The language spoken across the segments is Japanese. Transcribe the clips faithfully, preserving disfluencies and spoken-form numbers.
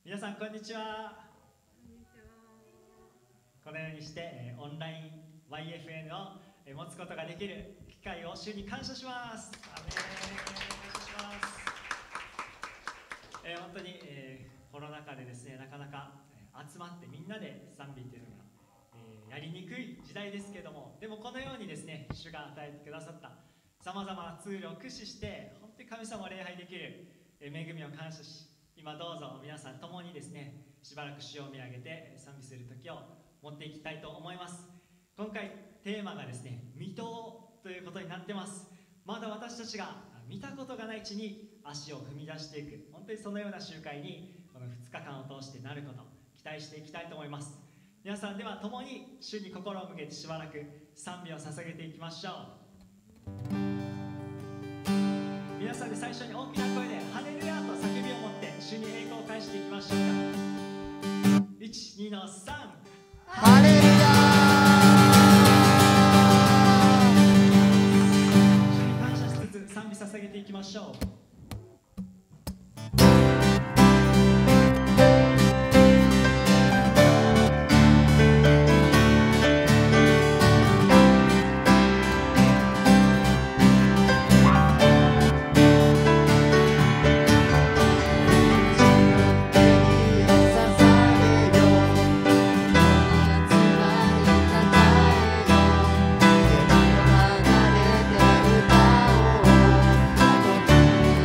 皆さんこんにちは。このようにして、えー、オンライン ワイエフエヌ を、えー、持つことができる機会を主に感謝します。アメン。感謝します。えー、本当に、えー、コロナ禍でですね、なかなか、えー、集まってみんなで賛美というのが、えー、やりにくい時代ですけども、でもこのようにですね、主が与えてくださったさまざまなツールを駆使して本当に神様を礼拝できる、えー、恵みを感謝し、今どうぞ皆さん共にですね、しばらく主を見上げて賛美する時を持っていきたいと思います。今回テーマがですね、未踏ということになってます。まだ私たちが見たことがない地に足を踏み出していく、本当にそのような集会にこのふつかかんを通してなること、期待していきたいと思います。皆さんでは共に主に心を向けてしばらく賛美を捧げていきましょう。皆さんで最初に大きな声でハレルヤと叫びを持って主に栄光を返していきましょうか。いち、にのさん、 ハレルヤー。主に感謝しつつ賛美捧げていきましょう。 「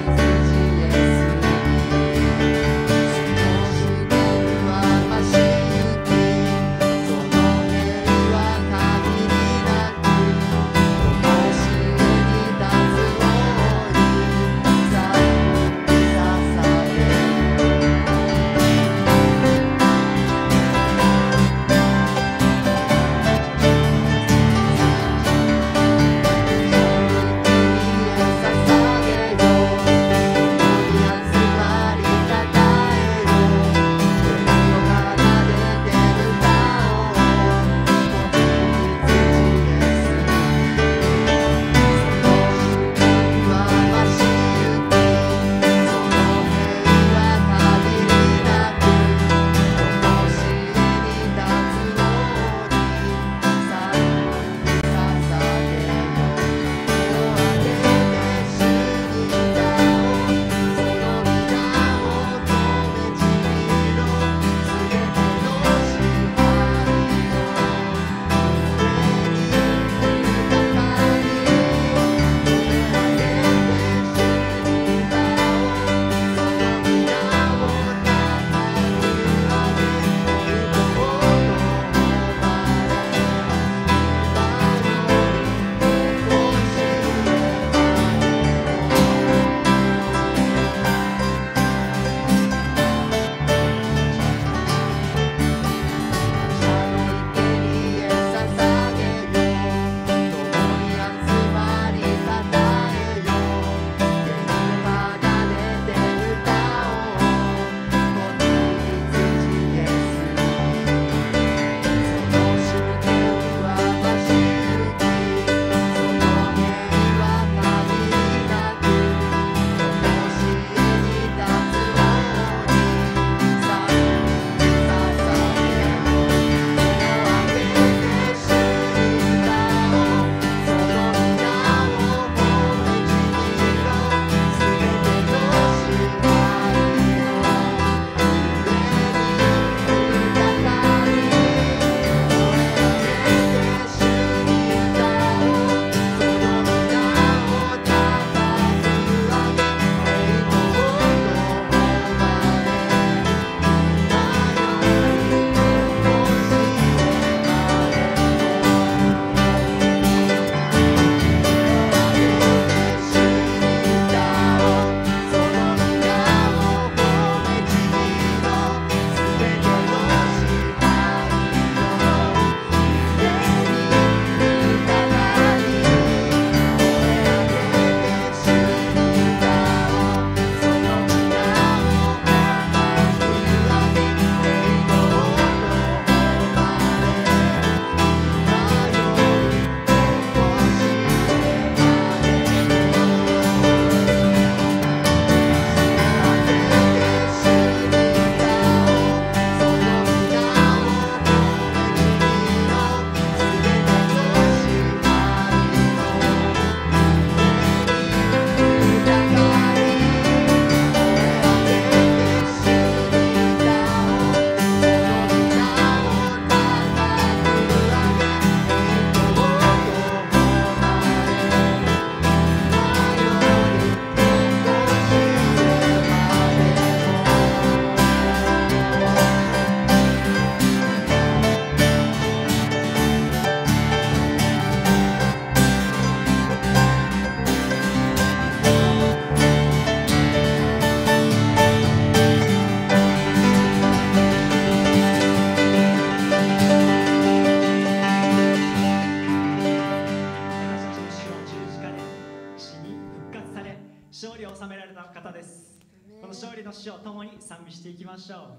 勝利を収められた方です。この勝利の詩を共に賛美していきましょう。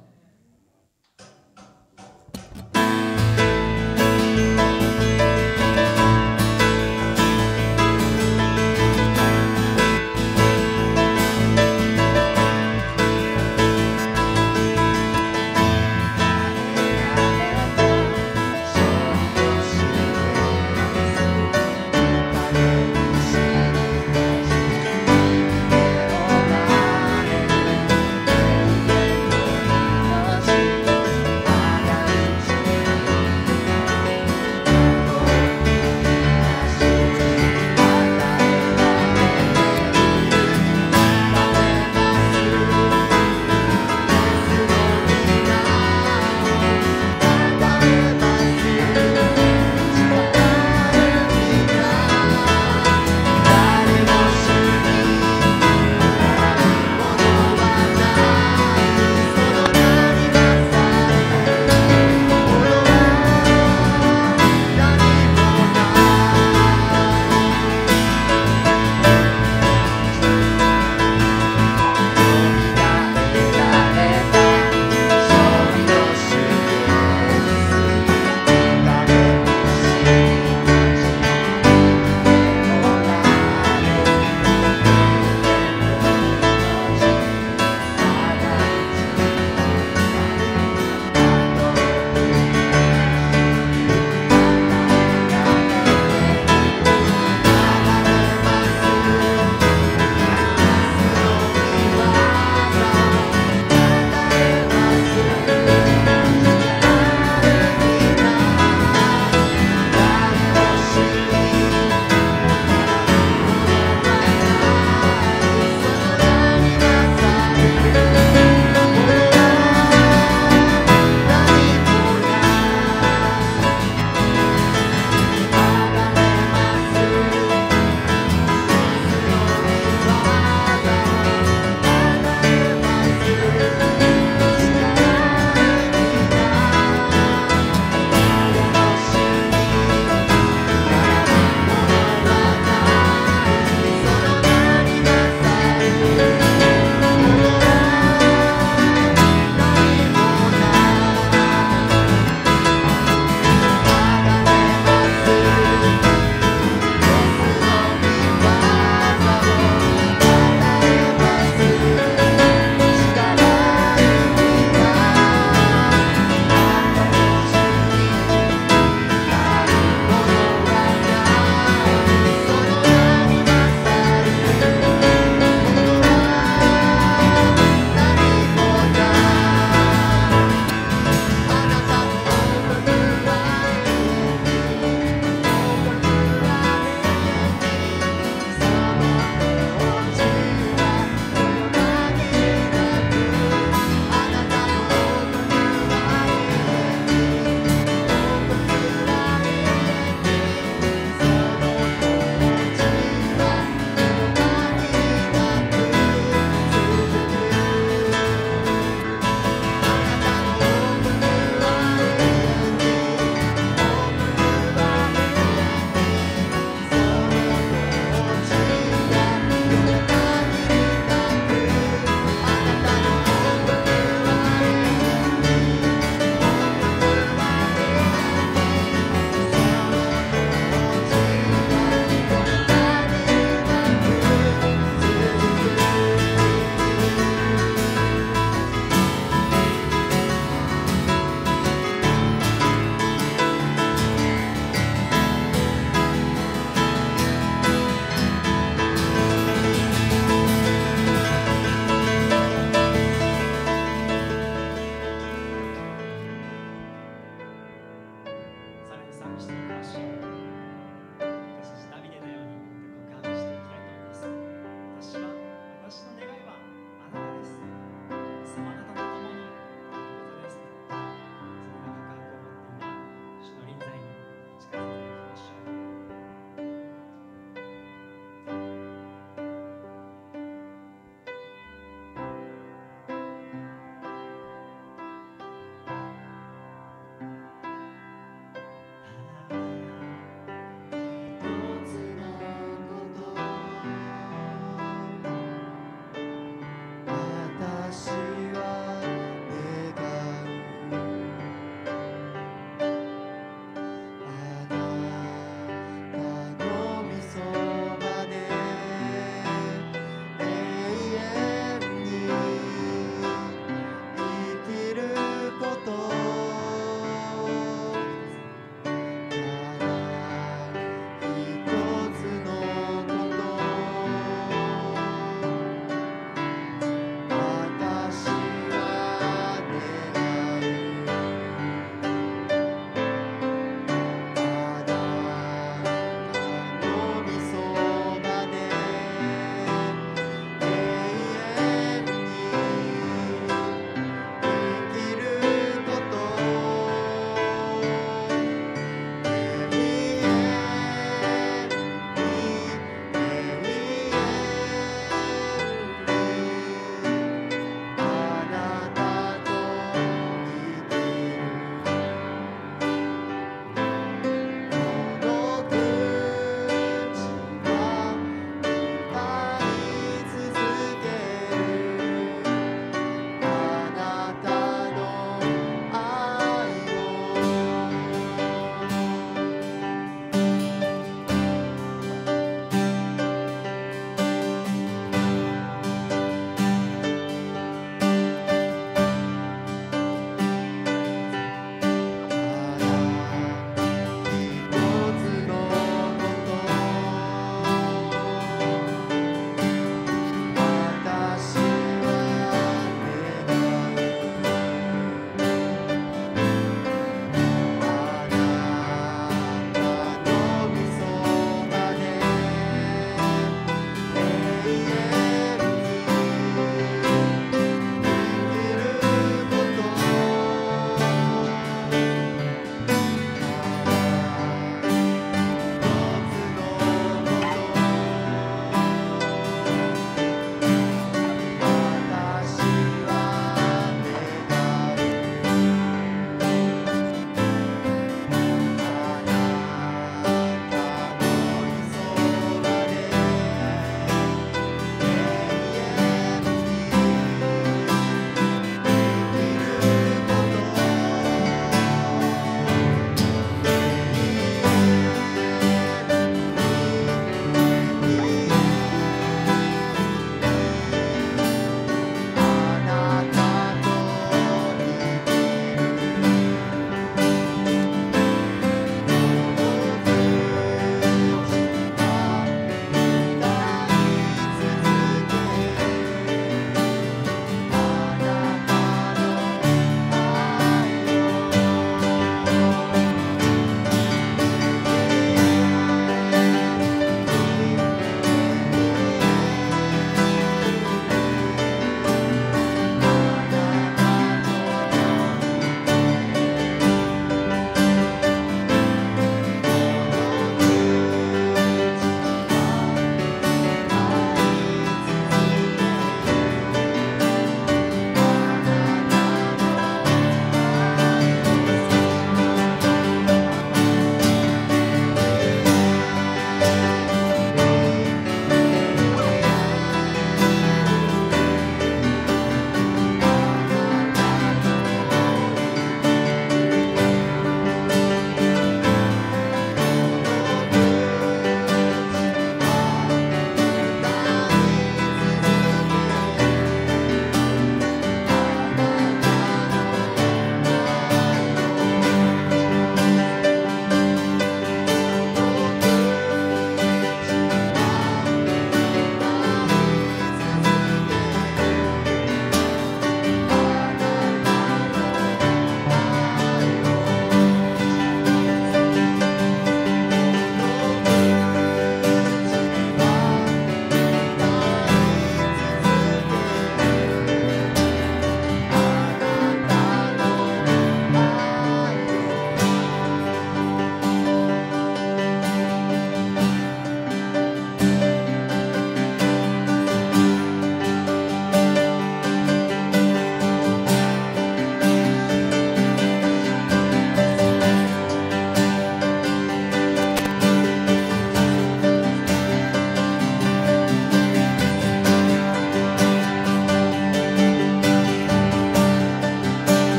「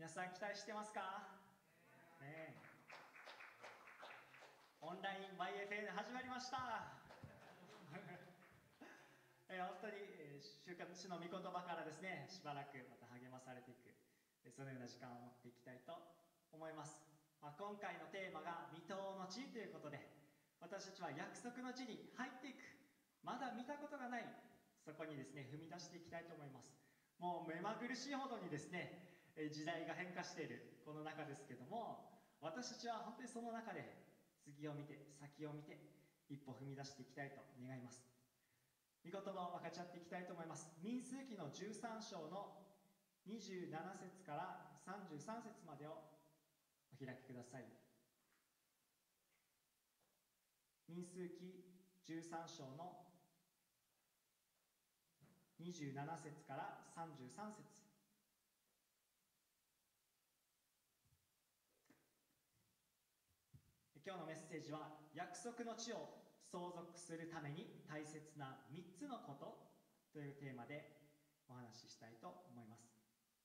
皆さん期待してますかねえ。オンライン ワイエフエヌ 始まりましたえー、本当に、えー、主主の御言葉からですね、しばらくまた励まされていく、えー、そのような時間を持っていきたいと思います。まあ、今回のテーマが未踏の地ということで、私たちは約束の地に入っていく、まだ見たことがない、そこにですね踏み出していきたいと思います。もう目まぐるしいほどにですね、えー、時代が変化しているこの中ですけども、私たちは本当にその中で次を見て先を見て一歩踏み出していきたいと願います。御言葉を分かち合っていきたいと思います。民数記のじゅうさん章のにじゅうなな節からさんじゅうさん節までをお開きください。民数記じゅうさん章のにじゅうなな節からさんじゅうさん節。今日のメッセージは約束の地を相続するために大切なみっつのことというテーマでお話ししたいと思います。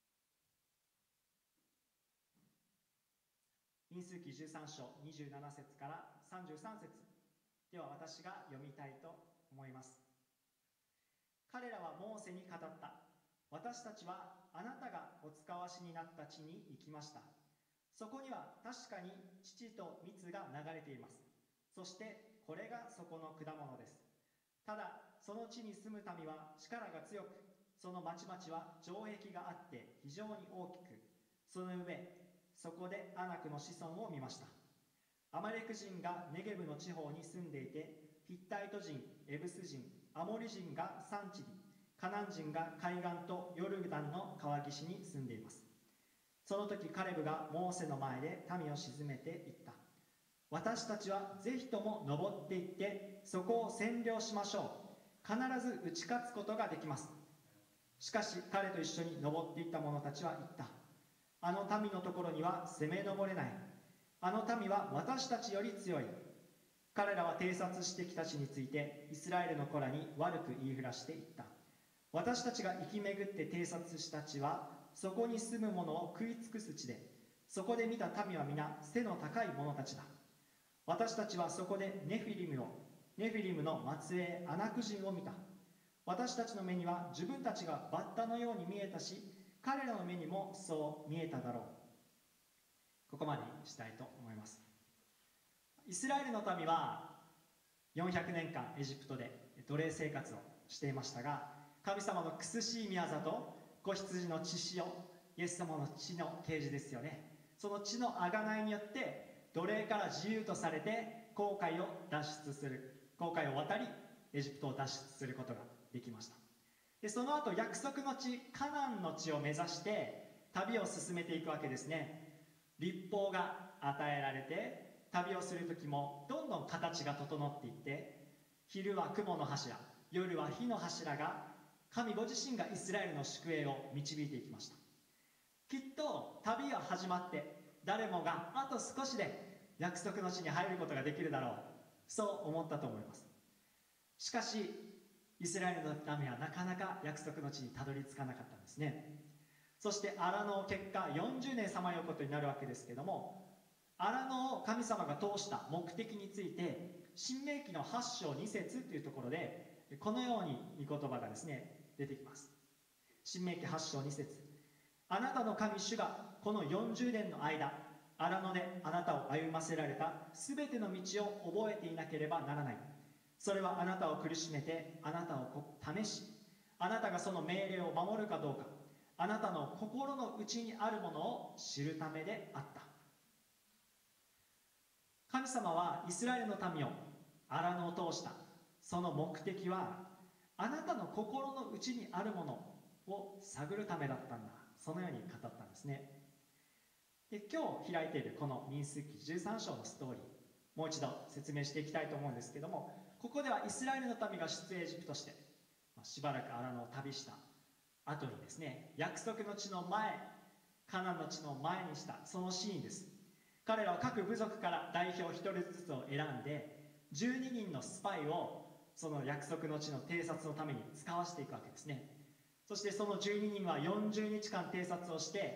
民数記じゅうさん章にじゅうなな節からさんじゅうさん節では私が読みたいと思います。彼らはモーセに語った。私たちはあなたがお使わしになった地に行きました。そこには確かに乳と蜜が流れています。そしてこれがそこの果物です。ただその地に住む民は力が強く、その町々は城壁があって非常に大きく、その上そこでアナクの子孫を見ました。アマレク人がネゲブの地方に住んでいて、ヒッタイト人、エブス人、アモリ人が産地に、カナン人が海岸とヨルダンの川岸に住んでいます。その時カレブがモーセの前で民を鎮めていった。私たちはぜひとも登っていってそこを占領しましょう。必ず打ち勝つことができます。しかし彼と一緒に登っていった者たちは言った。あの民のところには攻め上れない。あの民は私たちより強い。彼らは偵察してきた地についてイスラエルの子らに悪く言いふらしていった。私たちが生き巡って偵察した地はそこに住む者を食い尽くす地で、そこで見た民は皆背の高い者たちだ。私たちはそこでネフィリムをネフィリムの末裔アナク人を見た。私たちの目には自分たちがバッタのように見えたし、彼らの目にもそう見えただろう。ここまでにしたいと思います。イスラエルの民はよんひゃくねんかんエジプトで奴隷生活をしていましたが、神様の苦しい宮座と子羊の血潮、イエス様の血の啓示ですよね。その血の贖いによって奴隷から自由とされて紅海を脱出する、紅海を渡りエジプトを脱出することができました。でその後約束の地カナンの地を目指して旅を進めていくわけですね。律法が与えられて旅をする時もどんどん形が整っていって、昼は雲の柱、夜は火の柱が神ご自身がイスラエルの宿営を導いていきました。きっと旅は始まって誰もがあと少しで約束の地に入ることができるだろう、そう思ったと思います。しかしイスラエルの民はなかなか約束の地にたどり着かなかったんですね。そして荒野を結果よんじゅうねんさまようことになるわけですけども、荒野を神様が通した目的について申命記のはち章に節というところでこのように御言葉がですね出てきます。申命記はち章に節。あなたの神主がこのよんじゅうねんの間荒野であなたを歩ませられたすべての道を覚えていなければならない。それはあなたを苦しめてあなたを試し、あなたがその命令を守るかどうか、あなたの心の内にあるものを知るためであった。神様はイスラエルの民を荒野を通したその目的は、あなたの心の内にあるものを探るためだったんだ、そのように語ったんですね。で今日開いているこの民数記じゅうさん章のストーリー、もう一度説明していきたいと思うんですけども、ここではイスラエルの民が出エジプトして、まあ、しばらく荒野を旅した後にですね、約束の地の前、カナンの地の前にしたそのシーンです。彼らは各部族から代表一人ずつを選んでじゅうににんのスパイをその約束の地の偵察のために使わせていくわけですね。そしてそのじゅうににんはよんじゅうにちかん偵察をして、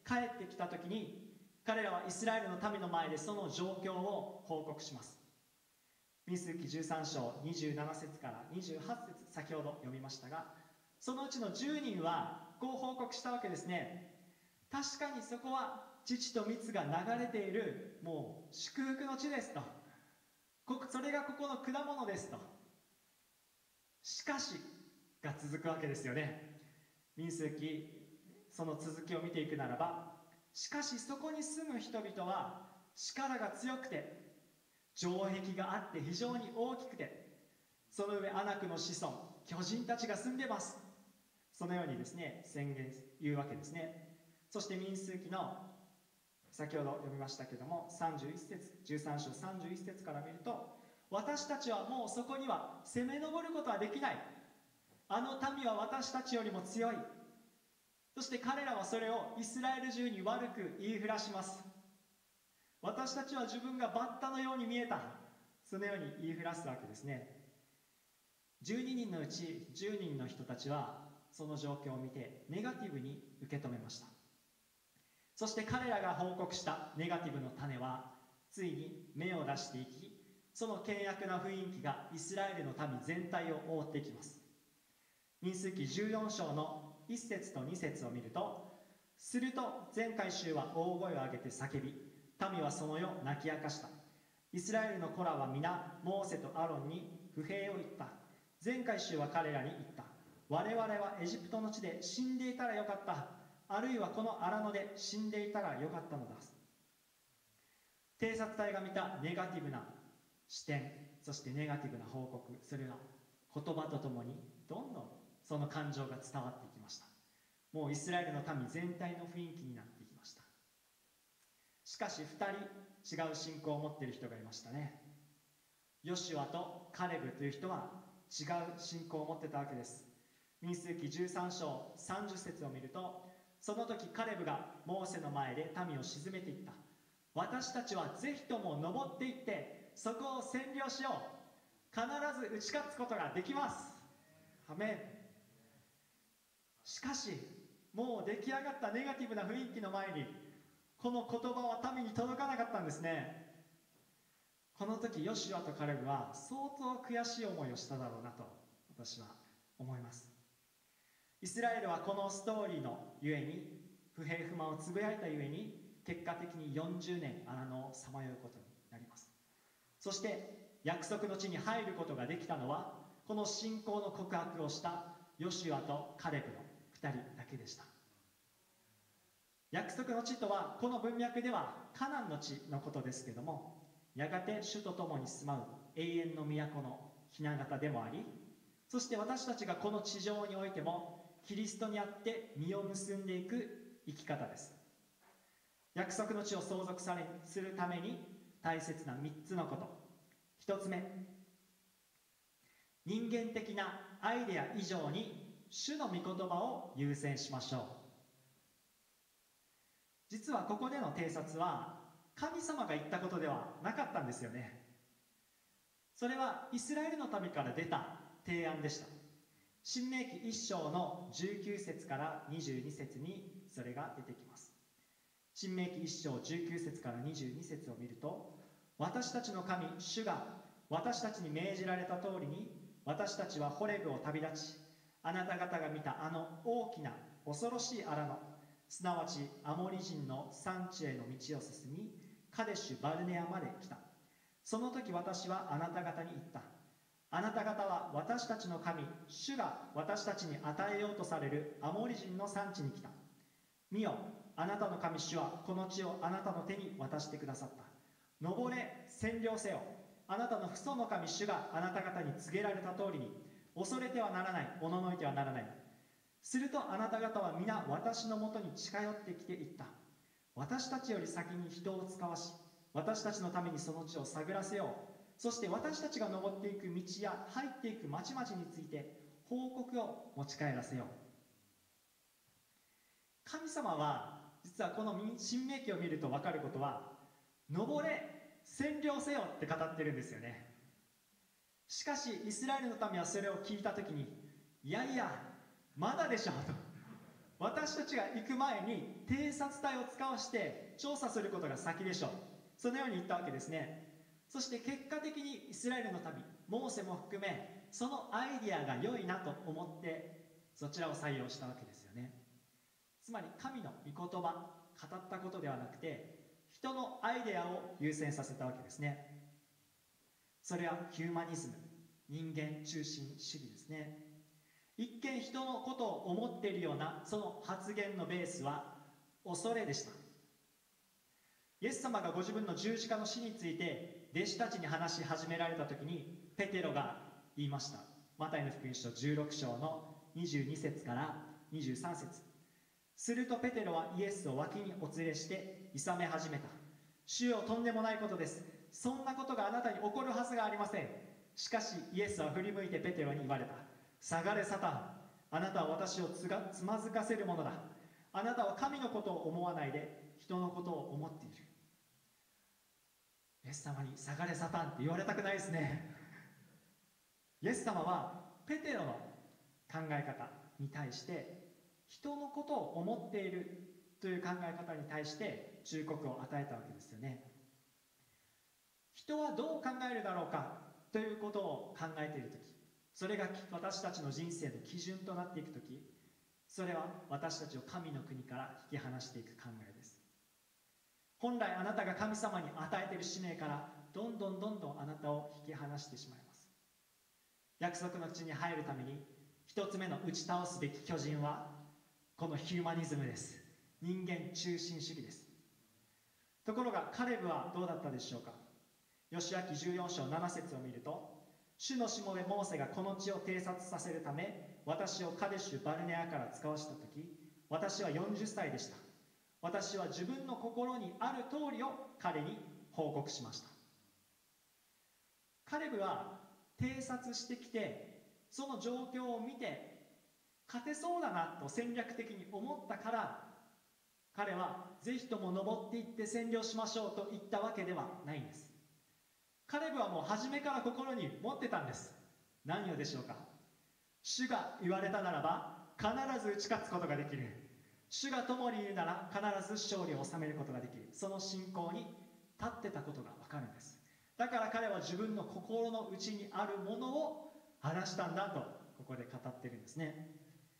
帰ってきた時に、彼らはイスラエルの民の前でその状況を報告します。民数記じゅうさん章にじゅうなな節からにじゅうはち節、先ほど読みましたが、そのうちのじゅうにんはこう報告したわけですね。確かにそこは乳と蜜が流れている、もう祝福の地ですと。それがここの果物ですと。しかしが続くわけですよね。民数記、その続きを見ていくならば、しかしそこに住む人々は力が強くて、城壁があって非常に大きくて、その上アナクの子孫、巨人たちが住んでます。そのようにですね、宣言言うわけですね。そして民数記の先ほど読みましたけども、さんじゅういち節、じゅうさん章さんじゅういち節から見ると、私たちはもうそこには攻め上ることはできない。あの民は私たちよりも強い。そして彼らはそれをイスラエル中に悪く言いふらします。私たちは自分がバッタのように見えた。そのように言いふらすわけですね。じゅうににんのうちじゅうにんの人たちはその状況を見てネガティブに受け止めました。そして彼らが報告したネガティブの種はついに芽を出していき、その険悪な雰囲気がイスラエルの民全体を覆っていきます。民数記じゅうよん章のいち節とに節を見ると、すると全会衆は大声を上げて叫び、民はその夜泣き明かした。イスラエルの子らは皆モーセとアロンに不平を言った。全会衆は彼らに言った。我々はエジプトの地で死んでいたらよかった。あるいはこの荒野で死んでいたらよかったのだ。偵察隊が見たネガティブな視点、そしてネガティブな報告、それが言葉とともにどんどんその感情が伝わっていきました。もうイスラエルの民全体の雰囲気になっていきました。しかしふたり違う信仰を持っている人がいましたね。ヨシュアとカレブという人は違う信仰を持っていたわけです。民数記じゅうさん章さんじゅう節を見ると、その時カレブがモーセの前で民を鎮めていった。私たちはぜひとも登っていってそこを占領しよう。必ず打ち勝つことができます。アメン。しかしもう出来上がったネガティブな雰囲気の前にこの言葉は民に届かなかったんですね。この時ヨシュアとカレブは相当悔しい思いをしただろうなと私は思います。イスラエルはこのストーリーのゆえに、不平不満をつぶやいたゆえに、結果的によんじゅうねん荒野をさまようことになります。そして約束の地に入ることができたのは、この信仰の告白をしたヨシュアとカレブのふたりだけでした。約束の地とはこの文脈ではカナンの地のことですけども、やがて主と共に住まう永遠の都の雛形でもあり、そして私たちがこの地上においてもキリストにあって実を結んでいく生き方です。約束の地を相続されするために大切なみっつのこと。ひとつめ、人間的なアイデア以上に主の御言葉を優先しましょう。実はここでの偵察は神様が言ったことではなかったんですよね。それはイスラエルの民から出た提案でした。申命記いっ章のじゅうきゅう節からにじゅうに節にそれが出てきます。申命記いっ章じゅうきゅう節からにじゅうに節を見ると、私たちの神主が私たちに命じられた通りに、私たちはホレブを旅立ち、あなた方が見たあの大きな恐ろしい荒野、すなわちアモリ人の産地への道を進み、カデシュバルネアまで来た。その時私はあなた方に言った。あなた方は私たちの神主が私たちに与えようとされるアモリ人の産地に来た。見よ、あなたの神主はこの地をあなたの手に渡してくださった。登れ、占領せよ。あなたの父祖の神主があなた方に告げられた通りに、恐れてはならない、おののいてはならない。するとあなた方は皆私のもとに近寄ってきていった。私たちより先に人を使わし、私たちのためにその地を探らせよう。そして私たちが登っていく道や入っていく町々について報告を持ち帰らせよう。神様は実はこの申命記を見ると分かることは、登れ、占領せよって語ってるんですよね。しかしイスラエルの民はそれを聞いたときに、いやいやまだでしょと、 私たちが行く前に偵察隊を使わして調査することが先でしょう。そのように言ったわけですね。そして結果的にイスラエルの民、モーセも含め、そのアイディアが良いなと思ってそちらを採用したわけですよね。つまり神の御言葉、語ったことではなくて人のアイデアを優先させたわけですね。それはヒューマニズム、人間中心主義ですね。一見人のことを思っているようなその発言のベースは恐れでした。イエス様がご自分の十字架の死について弟子たちに話し始められた時にペテロが言いました。マタイの福音書じゅうろく章のにじゅうに節からにじゅうさん節。するとペテロはイエスを脇にお連れしていさめ始めた。主よ、とんでもないことです。そんなことがあなたに起こるはずがありません。しかしイエスは振り向いてペテロに言われた。下がれサタン、あなたは私をつがつまずかせるものだ。あなたは神のことを思わないで人のことを思っている。イエス様に下がれサタンって言われたくないですね。イエス様はペテロの考え方に対して人のことを思っているという考え方に対して忠告を与えたわけですよね。人はどう考えるだろうかということを考えているとき、それが私たちの人生の基準となっていくとき、それは私たちを神の国から引き離していく考えです。本来あなたが神様に与えている使命からどんどんどんどんあなたを引き離してしまいます。約束の地に入るために一つ目の打ち倒すべき巨人はこのヒューマニズムです。人間中心主義です。ところがカレブはどうだったでしょうか。ヨシュア記じゅうよん章なな節を見ると、主のしもべモーセがこの地を偵察させるため私をカデシュバルネアから使わしたとき、私はよんじゅっさいでした。私は自分の心にある通りを彼に報告しました。カレブは偵察してきて、その状況を見て勝てそうだなと戦略的に思ったから、彼はぜひとも登っていって占領しましょうと言ったわけではないんです。カレブはもう初めから心に持ってたんです。何をでしょうか。主が言われたならば必ず打ち勝つことができる。主が共にいるなら必ず勝利を収めることができる。その信仰に立ってたことがわかるんです。だから彼は自分の心の内にあるものを話したんだとここで語ってるんですね。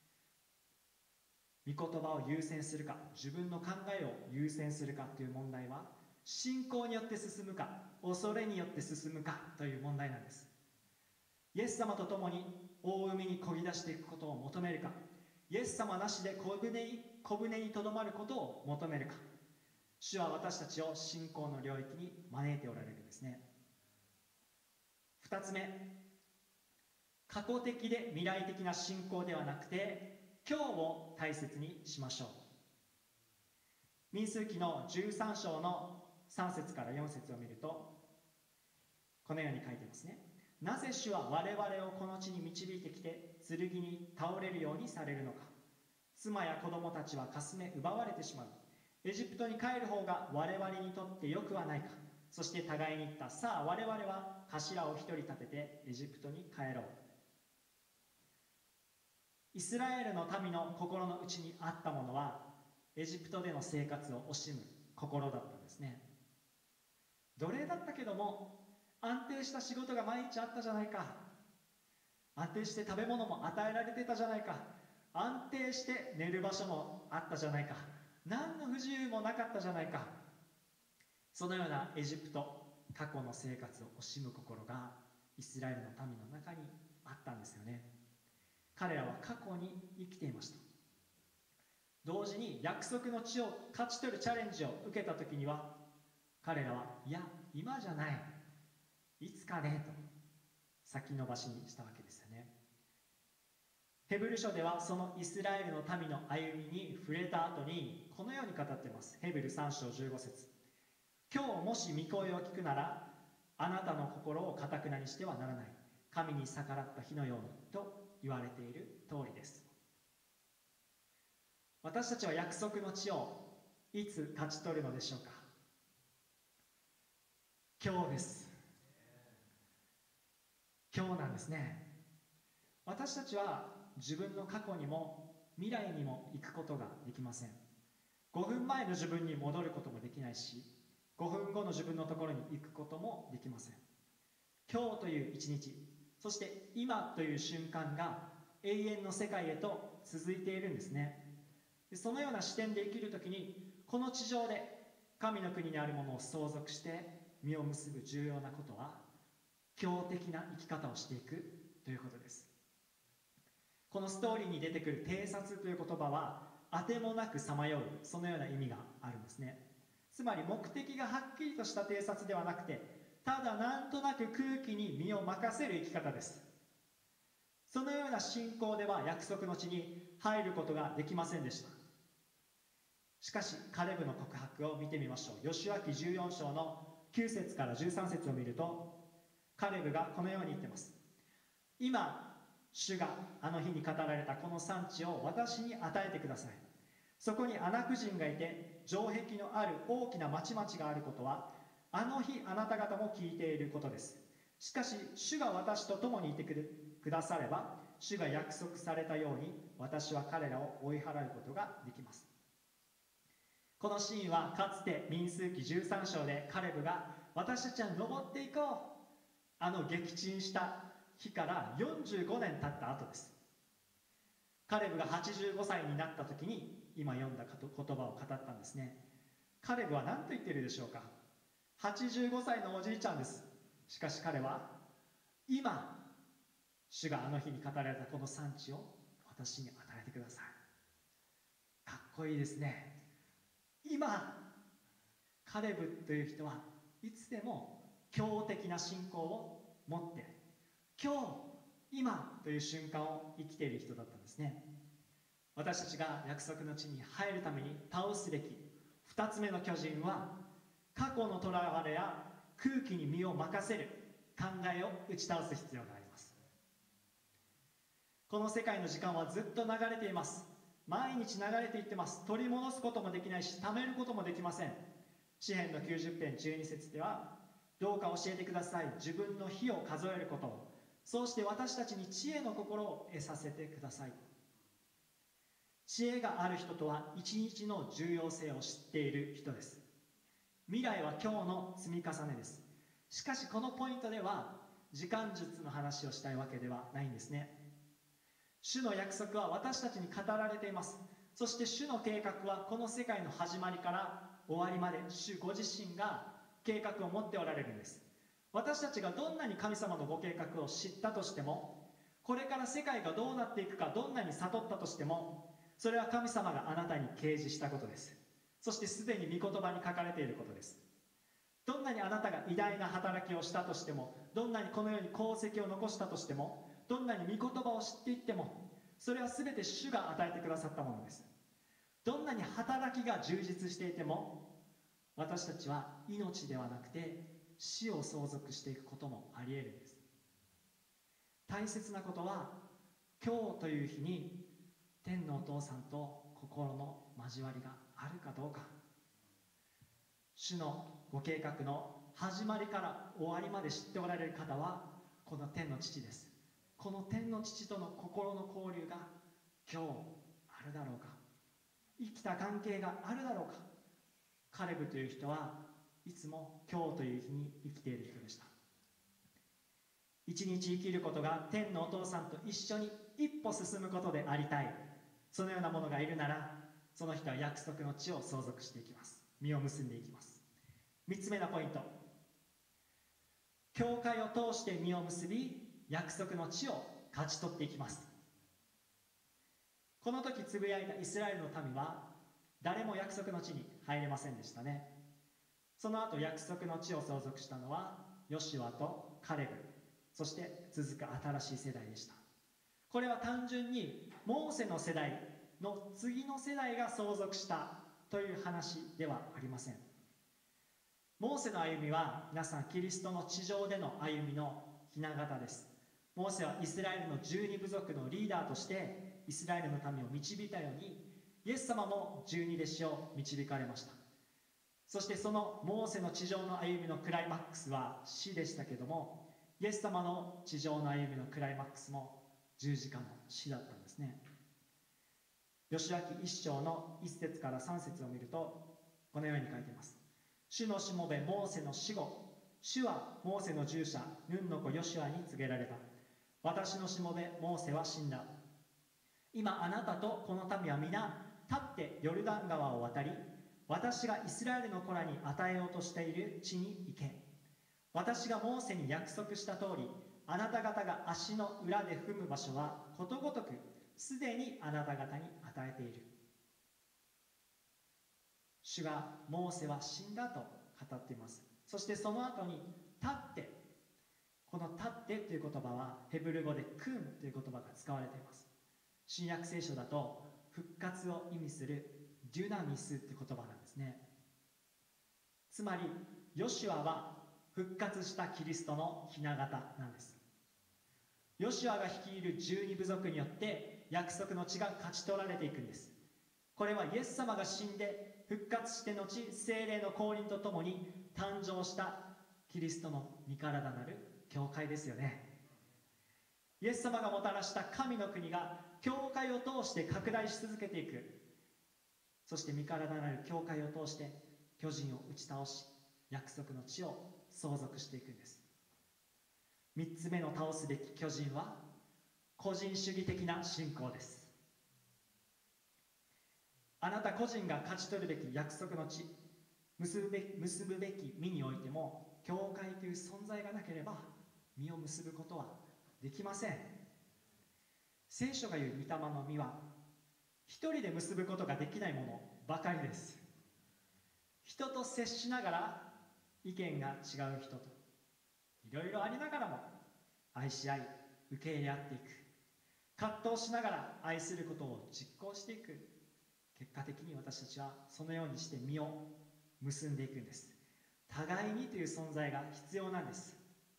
御言葉を優先するか、自分の考えを優先するかという問題は、信仰によって進むか、恐れによって進むかという問題なんです。イエス様と共に大海に漕ぎ出していくことを求めるか、イエス様なしで小舟に小舟にとどまることを求めるか。主は私たちを信仰の領域に招いておられるんですね。二つ目、過去的で未来的な信仰ではなくて今日を大切にしましょう。民数記のじゅうさん章のさん節からよん節を見るとこのように書いてますね。なぜ主は我々をこの地に導いてきて剣に倒れるようにされるのか。妻や子供たちはかすめ奪われてしまう。エジプトに帰る方が我々にとってよくはないか。そして互いに言った。さあ我々は頭を一人立ててエジプトに帰ろう。イスラエルの民の心の内にあったものはエジプトでの生活を惜しむ心だったんですね。奴隷だったけども安定した仕事が毎日あったじゃないか。安定して食べ物も与えられてたじゃないか。安定して寝る場所もあったじゃないか。何の不自由もなかったじゃないか。そのようなエジプト、過去の生活を惜しむ心がイスラエルの民の中にあったんですよね。彼らは過去に生きていました。同時に約束の地を勝ち取るチャレンジを受けた時には彼らはいや今じゃない、いつかねと先延ばしにしたわけですよね。ヘブル書ではそのイスラエルの民の歩みに触れた後にこのように語っています。ヘブルさん章じゅうご節。今日もし御声を聞くならあなたの心を堅くなにしてはならない。神に逆らった日のようにと言われている通りです。私たちは約束の地をいつ勝ち取るのでしょうか。今日です。今日なんですね。私たちは自分の過去にも未来にも行くことができません。ごふんまえの自分に戻ることもできないし、ごふんごの自分のところに行くこともできません。今日という一日、そして今という瞬間が永遠の世界へと続いているんですね。でそのような視点で生きるときに、この地上で神の国にあるものを相続して実を結ぶ重要なことは、強的な生き方をしていくということです。このストーリーに出てくる偵察という言葉は、あてもなくさまよう、そのような意味があるんですね。つまり目的がはっきりとした偵察ではなくて、ただなんとなく空気に身を任せる生き方です。そのような信仰では約束の地に入ることができませんでした。しかしカレブの告白を見てみましょう。ヨシュア記じゅうよん章のきゅう節からじゅうさん節を見ると、カレブがこのように言っています。今主があの日に語られたこの産地を私に与えてください。そこにアナク人がいて、城壁のある大きな町々があることは、あの日あなた方も聞いていることです。しかし主が私と共にいてくだされば、主が約束されたように私は彼らを追い払うことができます。このシーンはかつて民数記じゅうさん章でカレブが、私たちは登っていこう、あの撃沈した日からよんじゅうごねん経った後です。カレブがはちじゅうごさいになった時に今読んだ言葉を語ったんですね。カレブは何と言っているでしょうか。はちじゅうごさいのおじいちゃんです。しかし彼は、今主があの日に語られたこの産地を私に与えてください。かっこいいですね。今カレブという人はいつでも強的な信仰を持って、今日今という瞬間を生きている人だったんですね。私たちが約束の地に入るために倒すべきふたつめの巨人は、過去のとらわれや空気に身を任せる考えを打ち倒す必要があります。この世界の時間はずっと流れています。毎日流れていってます。取り戻すこともできないし、貯めることもできません。詩編のきゅうじゅう編じゅうに節では、どうか教えてください。自分の日を数えることを、そうして私たちに知恵の心を得させてください。知恵がある人とは一日の重要性を知っている人です。未来は今日の積み重ねです。しかしこのポイントでは時間術の話をしたいわけではないんですね。主の約束は私たちに語られています。そして主の計画はこの世界の始まりから終わりまで主ご自身が計画を持っておられるんです。私たちがどんなに神様のご計画を知ったとしても、これから世界がどうなっていくかどんなに悟ったとしても、それは神様があなたに掲示したことです。そしてすでに御言葉に書かれていることです。どんなにあなたが偉大な働きをしたとしても、どんなにこのように功績を残したとしても、どんなに御言葉を知っていっても、それは全て主が与えてくださったものです。どんなに働きが充実していても、私たちは命ではなくて死を相続していくこともあり得るんです。大切なことは、今日という日に天のお父さんと心の交わりがあるかどうか。主のご計画の始まりから終わりまで知っておられる方はこの天の父です。この天の父との心の交流が今日あるだろうか。生きた関係があるだろうか。カレブという人はいつも今日という日に生きている人でした。一日生きることが天のお父さんと一緒に一歩進むことでありたい。そのようなものがいるなら、その人は約束の地を相続していきます。実を結んでいきます。三つ目のポイント。教会を通して実を結び、約束の地を勝ち取っていきます。この時つぶやいたイスラエルの民は誰も約束の地に入れませんでしたね。その後約束の地を相続したのはヨシュアとカレブ、そして続く新しい世代でした。これは単純にモーセの世代の次の世代が相続したという話ではありません。モーセの歩みは皆さんキリストの地上での歩みの雛形です。モーセはイスラエルの十二部族のリーダーとしてイスラエルの民を導いたように、イエス様も十二弟子を導かれました。そしてそのモーセの地上の歩みのクライマックスは死でしたけども、イエス様の地上の歩みのクライマックスも十字架の死だったんですね。 吉明一章の一節から三節を見るとこのように書いています。主のしもべモーセの死後、主はモーセの従者ヌンの子ヨシュアに告げられた。私のしもべモーセは死んだ。今あなたとこの民は皆立ってヨルダン川を渡り、私がイスラエルの子らに与えようとしている地に行け。私がモーセに約束した通り、あなた方が足の裏で踏む場所はことごとくすでにあなた方に与えている。主がモーセは死んだと語っています。そしてその後に立って、この立ってという言葉はヘブル語でクンという言葉が使われています。新約聖書だと復活を意味するデュナミスという言葉なんですね。つまりヨシュアは復活したキリストの雛形なんです。ヨシュアが率いる十二部族によって約束の地が勝ち取られていくんです。これはイエス様が死んで復活して後、聖霊の降臨とともに誕生したキリストの身体なる教会ですよね。イエス様がもたらした神の国が教会を通して拡大し続けていく。そして身体なる教会を通して巨人を打ち倒し、約束の地を相続していくんです。三つ目の倒すべき巨人は個人主義的な信仰です。あなた個人が勝ち取るべき約束の地、結ぶべき、結ぶべき身においても、教会という存在がなければ身を結ぶことはできません。聖書が言う御霊の実は一人で結ぶことができないものばかりです。人と接しながら意見が違う人といろいろありながらも愛し合い受け入れ合っていく。葛藤しながら愛することを実行していく。結果的に私たちはそのようにして実を結んでいくんです。互いにという存在が必要なんです。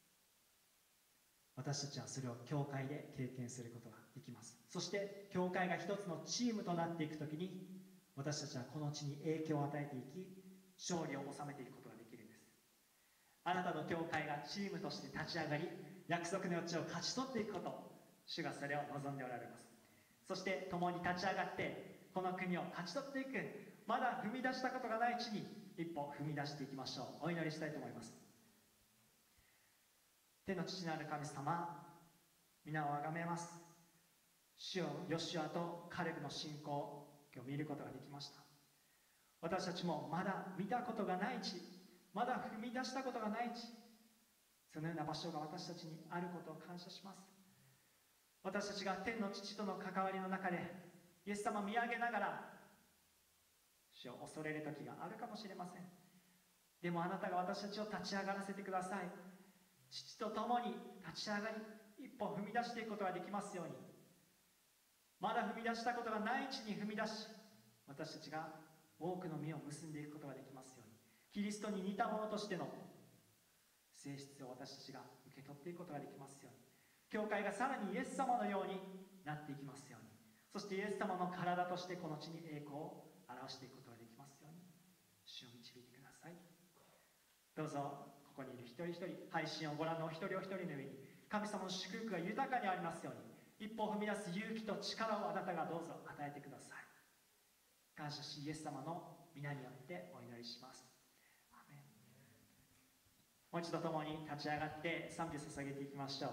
私たちはそれを教会で経験することができます。そして教会が一つのチームとなっていくときに、私たちはこの地に影響を与えていき、勝利を収めていくことができるんです。あなたの教会がチームとして立ち上がり、約束の地を勝ち取っていくこと、主がそれを望んでおられます。そして共に立ち上がってこの国を勝ち取っていく、まだ踏み出したことがない地に一歩踏み出していきましょう。お祈りしたいと思います。天の父なる神様、皆をあがめます。主よ、ヨシュアとカレブの信仰を今日見ることができました。私たちもまだ見たことがない地、まだ踏み出したことがない地、そのような場所が私たちにあることを感謝します。私たちが天の父との関わりの中でイエス様を見上げながら主を恐れる時があるかもしれません。でもあなたが私たちを立ち上がらせてください。父と共に立ち上がり、一歩踏み出していくことができますように。まだ踏み出したことがない地に踏み出し、私たちが多くの実を結んでいくことができますように。キリストに似たものとしての性質を私たちが受け取っていくことができますように。教会がさらにイエス様のようになっていきますように。そしてイエス様の体としてこの地に栄光を表していくことができますように。主を導いてください。どうぞここにいる一人一人、配信をご覧のお一人お一人の上に神様の祝福が豊かにありますように。一歩踏み出す勇気と力をあなたがどうぞ与えてください。感謝し、イエス様の皆によってお祈りします。アーメン。もう一度共に立ち上がって賛美を捧げていきましょう。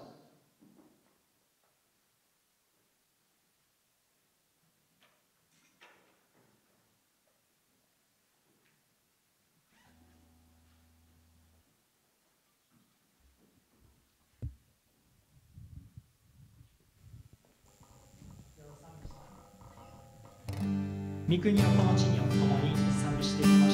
御国をこの地に共に賛美していきます。